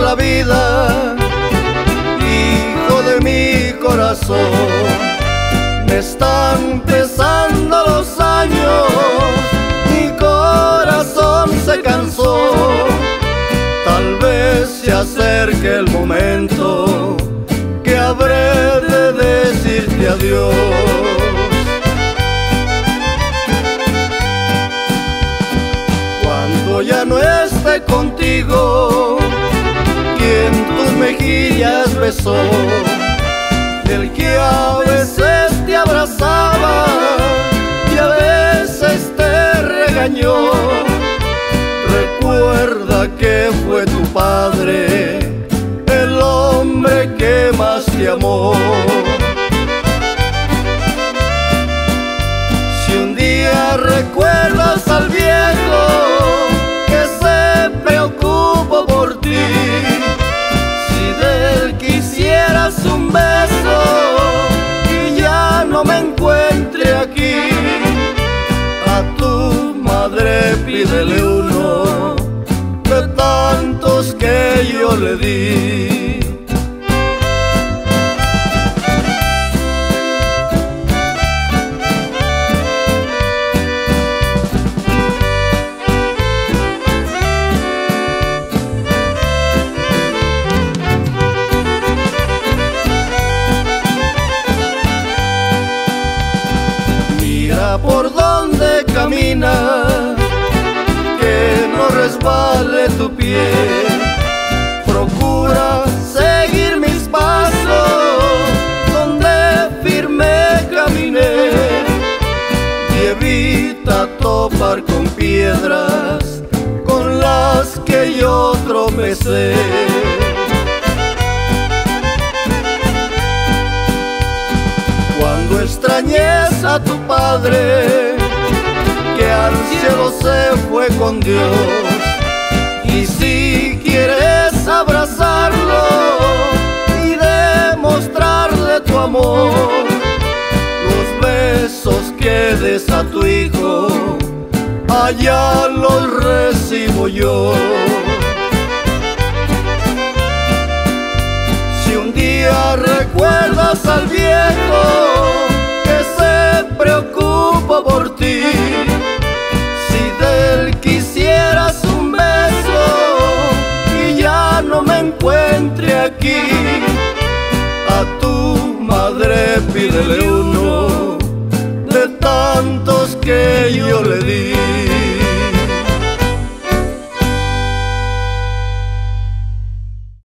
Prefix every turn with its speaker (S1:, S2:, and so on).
S1: la vida, hijo de mi corazón. Me están pesando los años, mi corazón se cansó. Tal vez se acerque el momento que habré de decirte adiós. Cuando ya no esté contigo, quien tus mejillas besó, el que a veces te abrazaba y a veces te regañó, recuerda que fue tu padre el hombre que más te amó. Si un día recuerdas al viejo que se preocupó por ti, si de él quisieras un beso y ya no me encuentre aquí, a tu madre pídele uno de tantos que yo le di. Mira por donde caminas, que no resbale tu pie. Procura seguir mis pasos donde firme caminé y evita topar con piedras con las que yo tropecé. Cuando extrañes a tu padre, que al cielo se fue con Dios, y si quieres abrazarlo y demostrarle tu amor, los besos que des a tu hijo, allá los recibo yo. Si un día recuerdas al viejo que se preocupa por ti, si de él quisieras un beso y ya no me encuentre aquí, a tu madre pídele uno de tantos que yo le di.